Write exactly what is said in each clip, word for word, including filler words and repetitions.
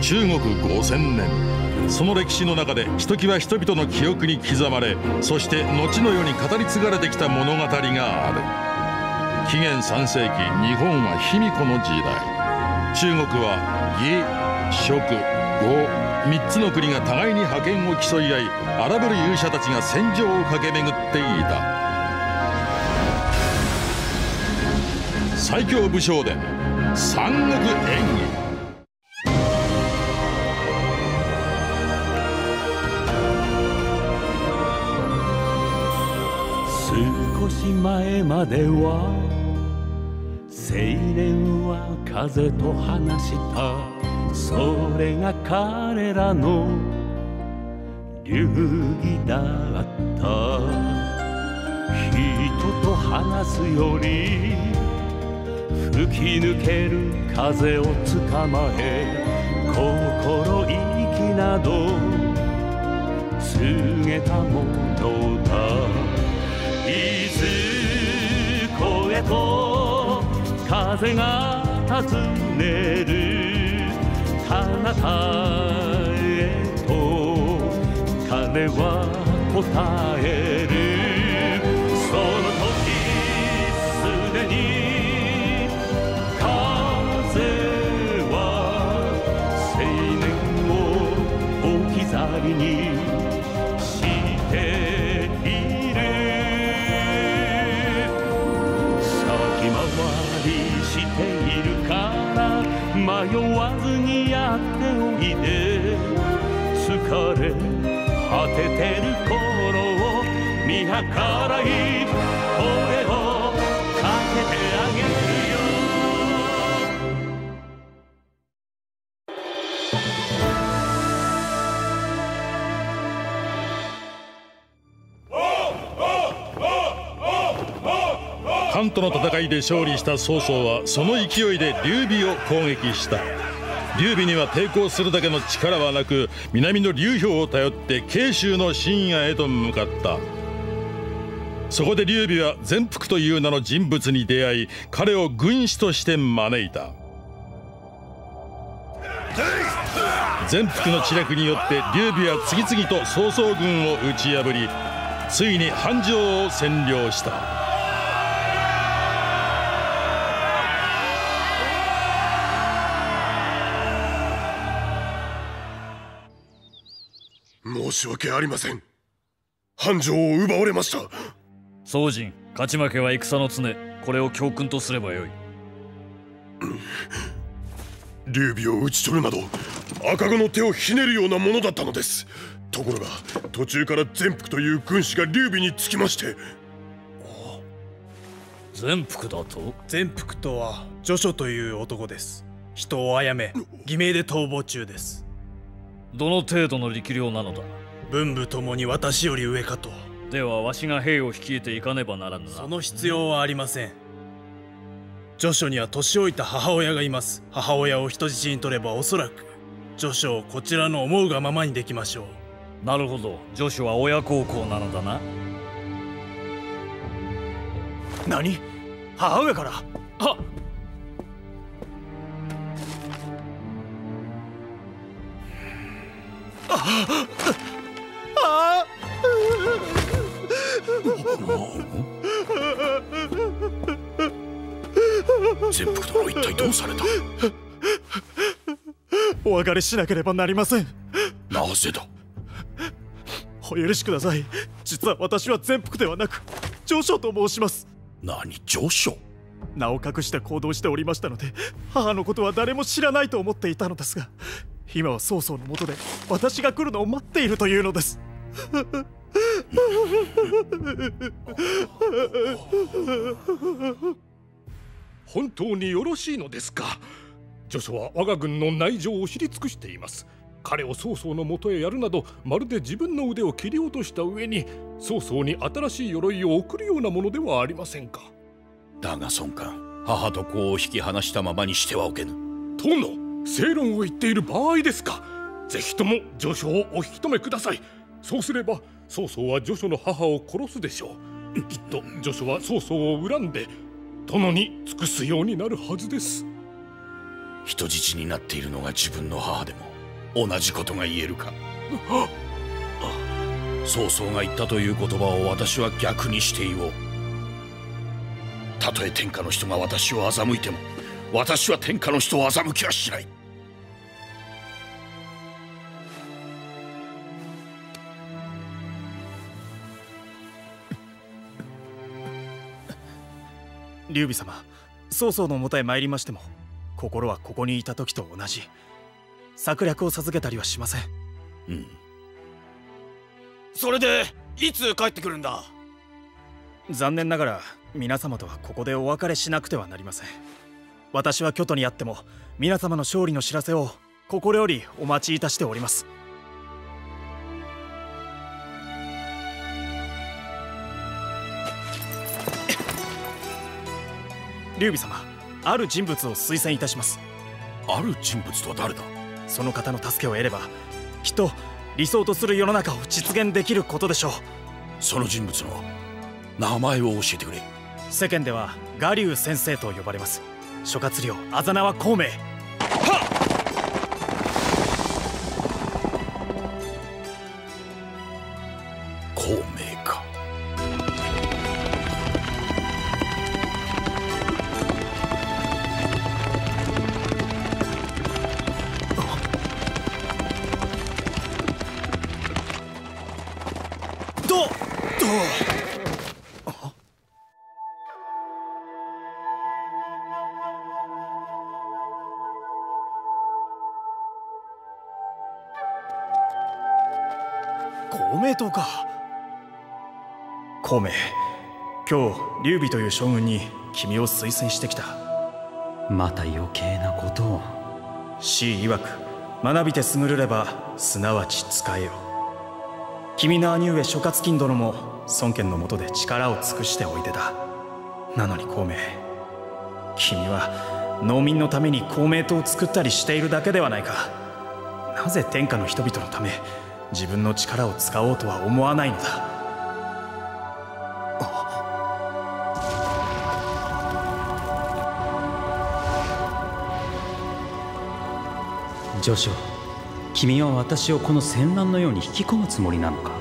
中国ごせんねん、その歴史の中でひときわ人々の記憶に刻まれ、そして後の世に語り継がれてきた物語がある。紀元さんせいき、日本は卑弥呼の時代。中国は魏、蜀、呉みっつの国が互いに覇権を競い合い、荒ぶる勇者たちが戦場を駆け巡っていた。最強武将伝三国演義。 少し前までは青年は風と話した、それが彼らの流儀だった。人と話すより吹き抜ける風をつかまえ、心意気など告げたものだ。いずこへと風が訪ねる彼方へと彼は答える。その時すでに風は青年を置き去りにしている。先回りしているから迷わずにやっておいで。疲れ果ててる頃を見計らい声をかけてあげるよ。 漢との戦いで勝利した曹操はその勢いで劉備を攻撃した。劉備には抵抗するだけの力はなく、南の劉氷を頼って慶州の深夜へと向かった。そこで劉備は全福という名の人物に出会い、彼を軍師として招いた。全福の知略によって劉備は次々と曹操軍を打ち破り、ついに半城を占領した。 申し訳ありません。半城を奪われました。 宗人、勝ち負けは戦の常。これを教訓とすればよい。 劉備を討ち取るなど赤子の手をひねるようなものだったのです。ところが途中から全福という軍師が劉備につきまして。 全福だと？ 全福とは序書という男です。人を殺め偽名で逃亡中です。 どの程度の力量なのだ？ 文武ともに私より上かと。 ではわしが兵を率いていかねばならぬな。 その必要はありません。序書には年老いた母親がいます。母親を人質に取ればおそらく序書をこちらの思うがままにできましょう。 なるほど、序書は親孝行なのだな。 何？母上から？はっ！ああ！ 全福殿は一体どうされた？ お別れしなければなりません。 なぜだ？ お許しください。実は私は全福ではなく序書と申します。 何、序書？ 名を隠して行動しておりましたので、母のことは誰も知らないと思っていたのですが、今は曹操のもとで私が来るのを待っているというのです。 本当によろしいのですか？序書は我が軍の内情を知り尽くしています。彼を曹操のもとへやるなど、まるで自分の腕を切り落とした上に曹操に新しい鎧を贈るようなものではありませんか。 だが孫官、母と子を引き離したままにしてはおけぬ。 殿、正論を言っている場合ですか？ぜひとも序書をお引き止めください。そうすれば曹操は序書の母を殺すでしょう。きっと序書は曹操を恨んで殿に尽くすようになるはずです。 人質になっているのが自分の母でも同じことが言えるか。曹操が言ったという言葉を私は逆にして言おう。たとえ天下の人が私を欺いても、私は天下の人を欺きはしない。 劉備様、曹操のもとへ参りましても、心はここにいた時と同じ。策略を授けたりはしません。 うん。 それでいつ帰ってくるんだ？ 残念ながら皆様とはここでお別れしなくてはなりません。私は京都にあっても皆様の勝利の知らせを心よりお待ちいたしております。劉備様、ある人物を推薦いたします。 ある人物とは誰だ？ その方の助けを得れば、きっと理想とする世の中を実現できることでしょう。 その人物の名前を教えてくれ。 世間では我流先生と呼ばれます。諸葛亮あざ名は孔明。 孔明か。 どど孔明党か。孔明、今日劉備という将軍に君を推薦してきた。 また余計なことを。 詩曰く、学びて優れればすなわち使えよ。君の兄上諸葛金殿も孫権の下で力を尽くしておいでだ。なのに孔明、君は農民のために公明党を作ったりしているだけではないか。なぜ天下の人々のため自分の力を使おうとは思わないのだ。 徐将、君は私をこの戦乱のように引き込むつもりなのか？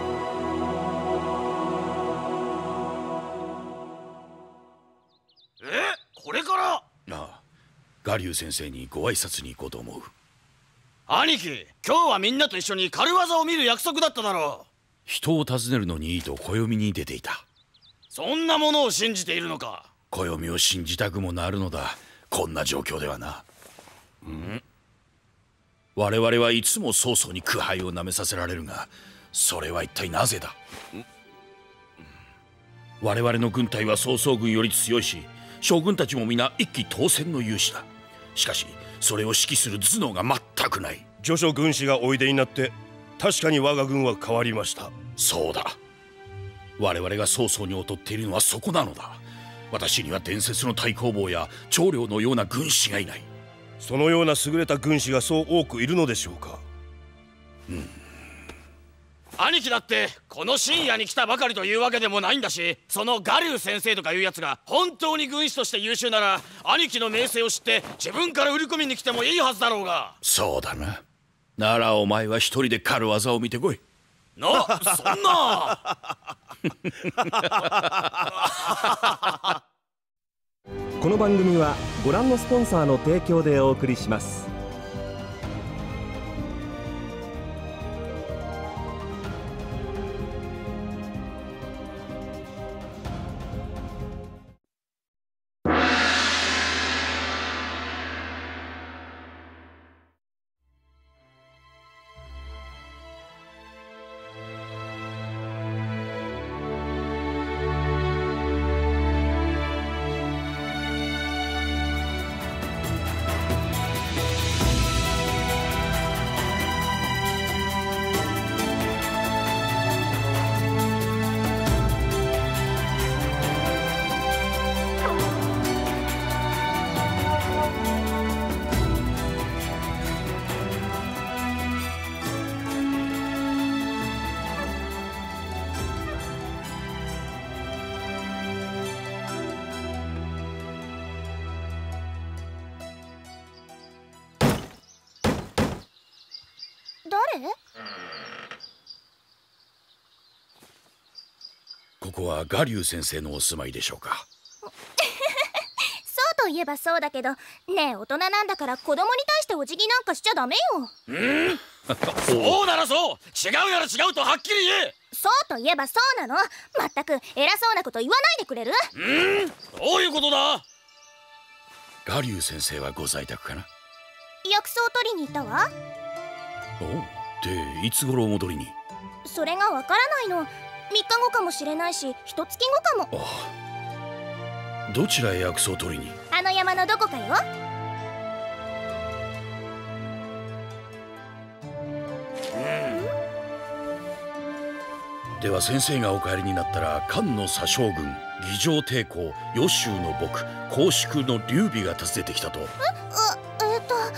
え、これから？ ああ、我流先生にご挨拶に行こうと思う。 兄貴、今日はみんなと一緒に軽業を見る約束だっただろう。 人を訪ねるのにいいと暦に出ていた。 そんなものを信じているのか？ 暦を信じたくもなるのだ、こんな状況ではな。ん？我々はいつも曹操に苦杯をなめさせられるが、それは一体なぜだ？我々の軍隊は曹操軍より強いし、将軍たちも皆一騎当選の勇士だ。しかしそれを指揮する頭脳が全くない。 徐将軍師がおいでになって確かに我が軍は変わりました。 そうだ、我々が曹操に劣っているのはそこなのだ。私には伝説の太公望や長領のような軍師がいない。 そのような優れた軍師がそう多くいるのでしょうか？ うん。 兄貴だってこの深夜に来たばかりというわけでもないんだし、その我流先生とかいうやつが本当に軍師として優秀なら、兄貴の名声を知って自分から売り込みに来てもいいはずだろうが。 そうだな。ならお前は一人で狩る技を見てこい。 な、そんなこの番組はご覧のスポンサーの提供でお送りします。 誰？ ここは我流先生のお住まいでしょうか？ そうといえばそうだけど、ねえ、大人なんだから子供に対してお辞儀なんかしちゃダメよ。 うん？そうならそう、違うなら違うとはっきり言え。 そうといえばそうなの。まったく偉そうなこと言わないでくれる？ うん？どういうことだ？ 我流先生はご在宅かな？ 薬草を取りに行ったわ。 おう。で、いつ頃お戻りに？ それがわからないの。みっかごかもしれないし、ひとつきごかも。 ああ。どちらへ薬草を取りに？ あの山のどこかよ。 では先生がお帰りになったら、漢の左将軍儀丈帝公余州の僕公宿の劉備が訪ねてきたと。 え、あ、えっとね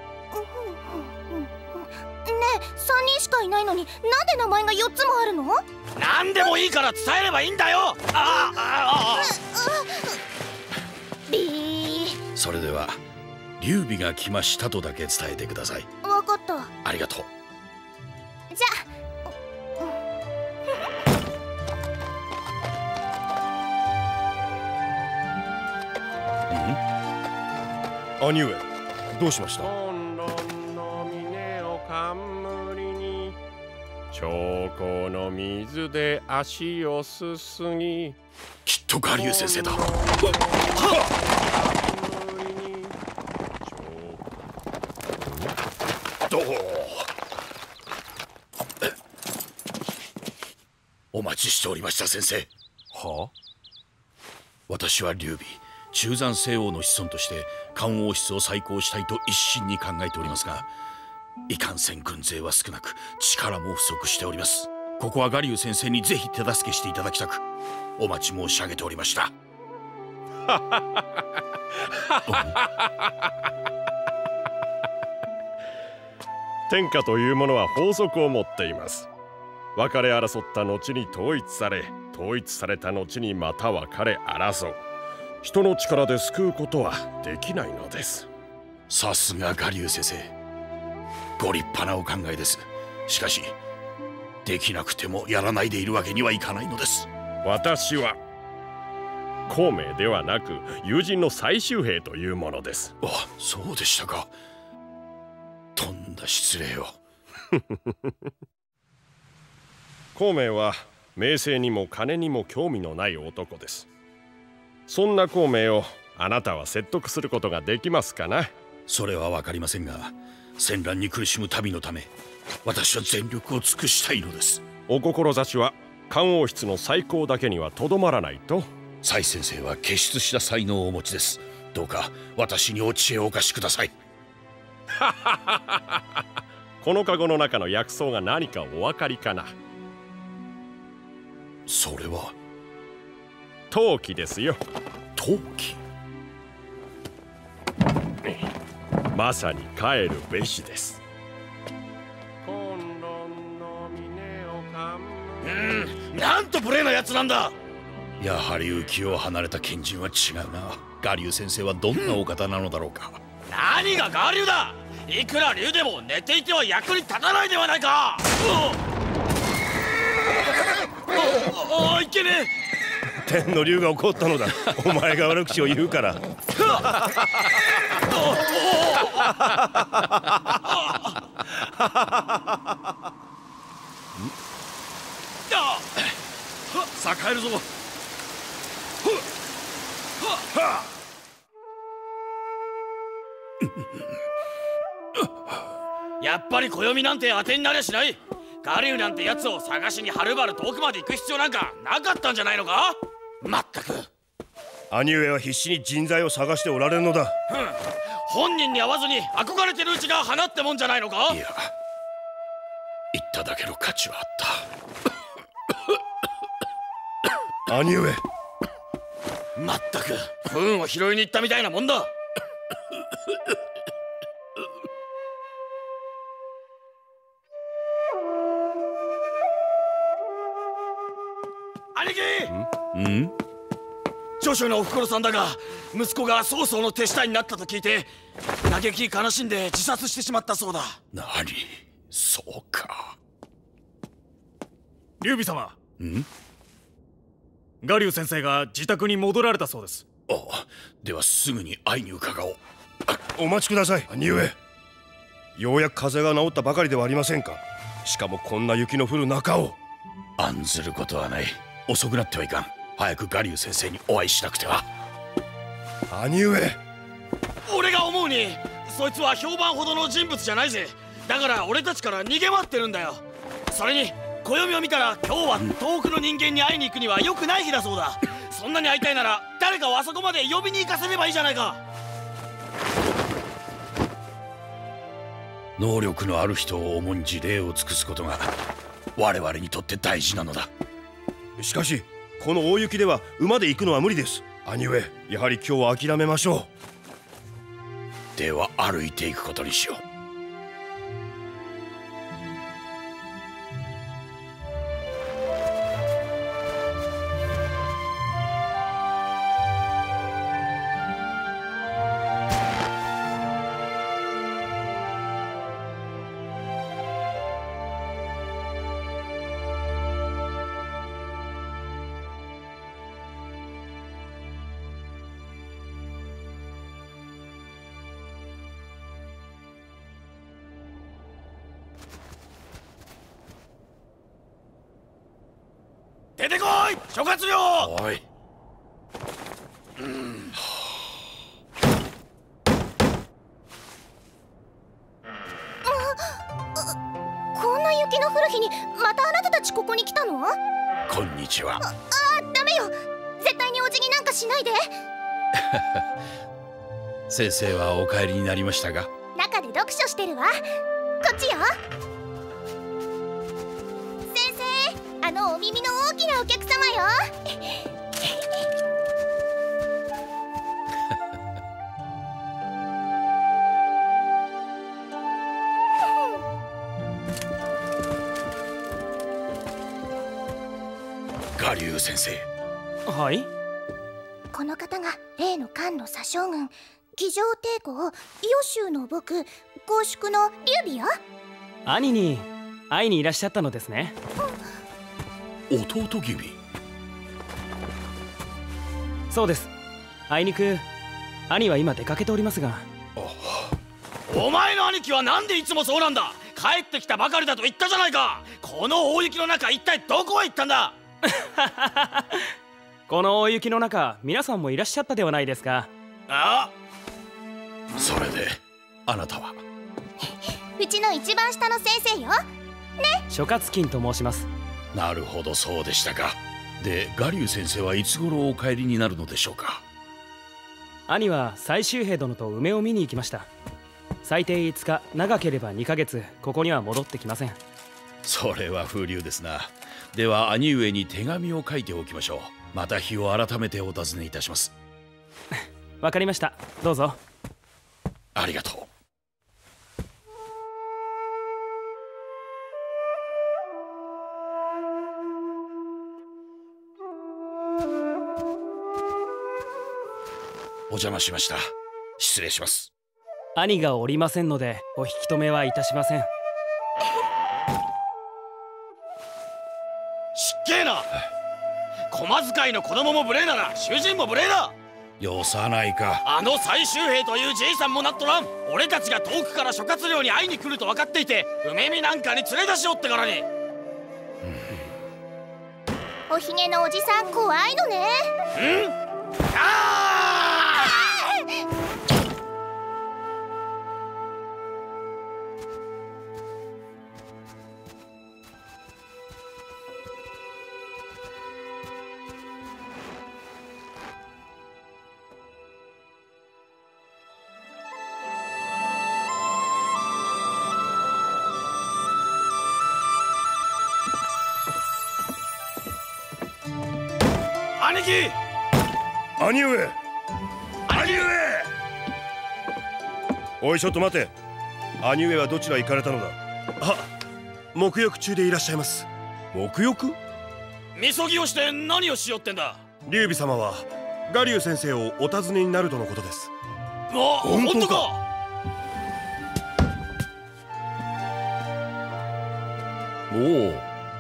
え、さんにんしかいないのになんで名前がよっつもあるの？ 何でもいいから伝えればいいんだよ。ああああビー。 それでは劉備が来ましたとだけ伝えてください。 わかった。 ありがとう。 じゃあ。 兄上、どうしました？ 長江の水で足をすすぎ。 きっと我流先生だ。どうお待ちしておりました先生。 はあ？ 私は劉備、中山西王の子孫として漢王室を再興したいと一心に考えておりますが、いかんせん軍勢は少なく力も不足しております。ここは我流先生にぜひ手助けしていただきたくお待ち申し上げておりました。 天下というものは法則を持っています。別れ争った後に統一され、統一された後にまた別れ争う。人の力で救うことはできないのです。 さすが我流先生、ご立派なお考えです。しかしできなくてもやらないでいるわけにはいかないのです。 私は孔明ではなく友人の最終兵というものです。 あ、そうでしたか。とんだ失礼を。 孔明は名声にも金にも興味のない男です。そんな孔明をあなたは説得することができますかな？ それは分かりませんが、戦乱に苦しむ民のため私は全力を尽くしたいのです。 お志は漢王室の再興だけにはとどまらないと？ 蔡先生は傑出した才能をお持ちです。どうか私にお知恵をお貸しください。 このカゴの中の薬草が何かお分かりかな？ それは陶器ですよ。 陶器？ まさに帰るべしです。 うん、なんと無礼なやつなんだ。 やはり浮世を離れた賢人は違うな。我流先生はどんなお方なのだろうか。 何が我流だ。いくら流でも寝ていては役に立たないではないか。ああ、いけねえ。天の竜が怒ったのだ。お前が悪口を言うから。 さあ帰るぞ。 やっぱり暦なんて当てになりゃしない。我流なんてやつを探しにはるばる遠くまで行く必要なんかなかったんじゃないのか。まったく。 兄上は必死に人材を探しておられるのだ。 うん、本人に会わずに憧れてるうちが花ってもんじゃないのか。 いや、言っただけの価値はあった。 兄上。 まったく不運を拾いに行ったみたいなもんだ。兄貴。 ん？ 著書のおふくろさんだが、息子が曹操の手下になったと聞いて嘆き悲しんで自殺してしまったそうだ。 何？ そうか。 劉備様、 んガリュウ先生が自宅に戻られたそうです。 ああ、ではすぐに会いに伺おう。 お待ちください、兄上。ようやく風邪が治ったばかりではありませんか。しかもこんな雪の降る中を。 案ずることはない。遅くなってはいかん。早くガリュウ先生にお会いしなくては。 兄上、 俺が思うにそいつは評判ほどの人物じゃないぜ。だから俺たちから逃げ回ってるんだよ。それに暦を見たら今日は遠くの人間に会いに行くには良くない日だそうだ。そんなに会いたいなら誰かをあそこまで呼びに行かせればいいじゃないか。 能力のある人を重んじ礼を尽くすことが我々にとって大事なのだ。 しかしこの大雪では馬で行くのは無理です。兄上、やはり今日は諦めましょう。では歩いていくことにしよう。 出てこい諸葛亮。 おい、うん、 こんな雪の降る日にまたあなたたちここに来たの？ こんにちは。 ああ、ダメよ、絶対にお辞儀なんかしないで。 先生はお帰りになりましたが。 中で読書してるわ。こっちよ。先生、あのお耳の大きなお客様よ。 ガリュウ先生。 はい。 この方が例の漢の左将軍、騎乗帝公、伊予州の僕、公宿の劉備よ。 兄に会いにいらっしゃったのですね。 弟君。 そうです。あいにく兄は今出かけておりますが。 お前の兄貴はなんでいつもそうなんだ。帰ってきたばかりだと言ったじゃないか。この大雪の中一体どこへ行ったんだ。 この大雪の中、皆さんもいらっしゃったではないですか。 ああ、それであなたは？ うちの一番下の先生よね。 諸葛金と申します。 なるほど、そうでしたか。で、ガリュウ先生はいつ頃お帰りになるのでしょうか？ 兄は最終兵殿と梅を見に行きました。最低いつか、長ければにかげつ、ここには戻ってきません。 それは風流ですな。では兄上に手紙を書いておきましょう。また日を改めてお尋ねいたします。 わかりました。どうぞ。 ありがとう。お邪魔しました。失礼します。 兄がおりませんのでお引き止めはいたしません。 しっけえな。駒遣いの子供も無礼なら囚人も無礼だ。 よさないか。 あの最終兵というじいさんもなっとらん。俺たちが遠くから諸葛亮に会いに来ると分かっていて、梅見なんかに連れ出しおってからに。 おひげのおじさん怖いのね。 ん？ああ！兄貴！ 兄上！ 兄上！ おい、ちょっと待て。兄上はどちらへ行かれたのだ？あ、沐浴中でいらっしゃいます。沐浴？ みそぎをして何をしよってんだ？ 劉備様はガリュウ先生をお尋ねになるとのことです。 あ、本当か？ おお、うん、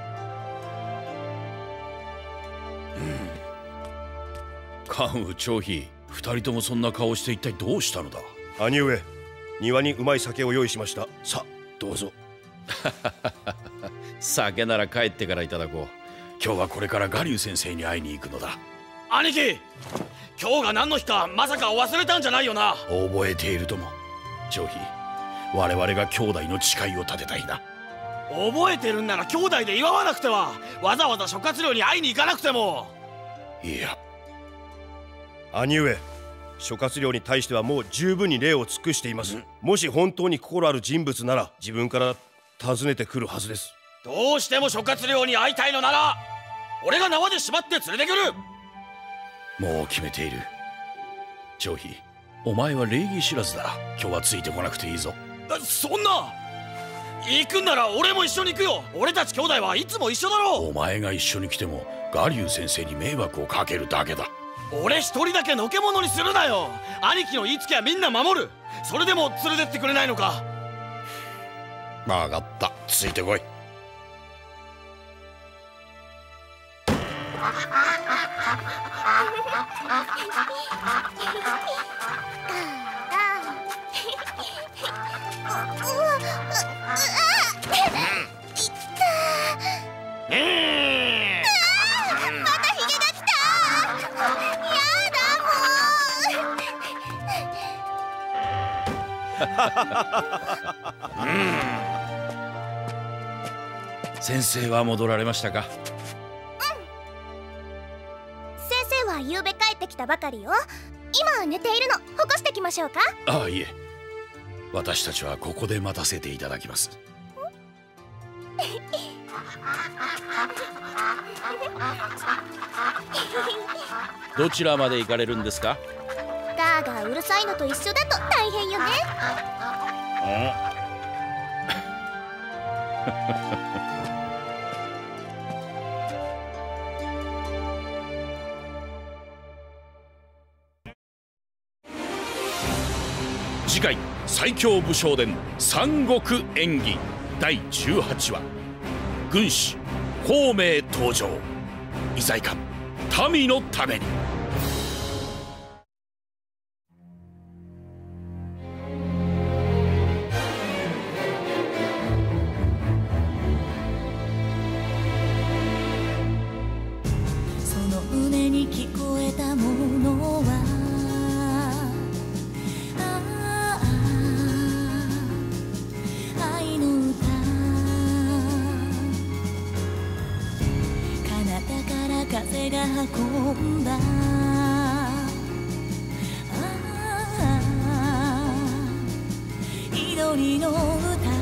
関羽張飛、二人ともそんな顔して一体どうしたのだ。 兄上、庭にうまい酒を用意しました。さあどうぞ。 酒なら帰ってからいただこう。今日はこれから我流先生に会いに行くのだ。 兄貴、今日が何の日かまさか忘れたんじゃないよな。 覚えているとも。張飛、我々が兄弟の誓いを立てた日だ。 覚えてるんなら兄弟で祝わなくては。わざわざ諸葛亮に会いに行かなくても。 いや、 兄上、諸葛亮に対してはもう十分に礼を尽くしています。もし本当に心ある人物なら自分から訪ねてくるはずです。 どうしても諸葛亮に会いたいのなら俺が縄で縛って連れてくる。 もう決めている。張飛、お前は礼儀知らずだ。今日はついてこなくていいぞ。 そんな、行くんなら俺も一緒に行くよ。俺たち兄弟はいつも一緒だろう。 お前が一緒に来ても我流先生に迷惑をかけるだけだ。 俺一人だけのけ者にするなよ。兄貴の言いつけはみんな守る。それでも連れてってくれないのか。 分かった、ついてこい。先生は戻られましたか？ 先生は夕べ帰ってきたばかりよ。今寝ているの。起こしてきましょうか？ ああ、いえ、私たちはここで待たせていただきます。どちらまで行かれるんですか？ ガーガーうるさいのと一緒だと大変よね。 次回最強武将伝三国演義だいじゅうはちわ、軍師孔明登場。いざいか民のために。 その胸に聞こえたものは愛の歌。彼方から風が運んだ祈りの歌。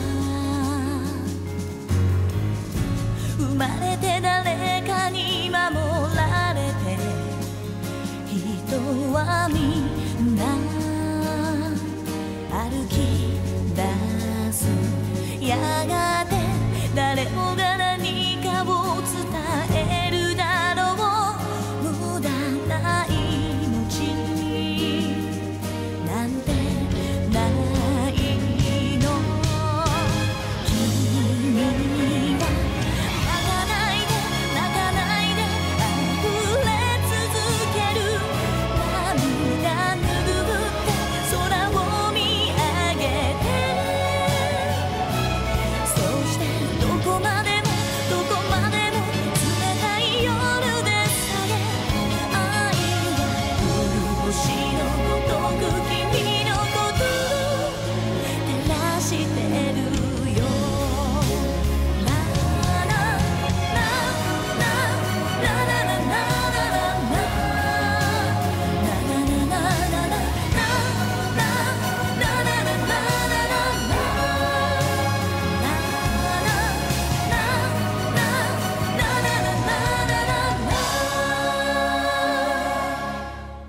生まれて誰かに守られて、人はみんな歩き出す。やがて誰もが何かを伝えるだろう。無駄な命なんてないの。君は泣かないで泣かないで溢れ続ける。涙拭って空を見上げて、そしてどこまでもどこまでも冷たい夜でさえ愛は潤しのごとく君のことを照らしてるよ。ラララララララララ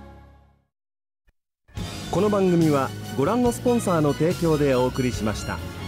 この番組はご覧のスポンサーの提供でお送りしました。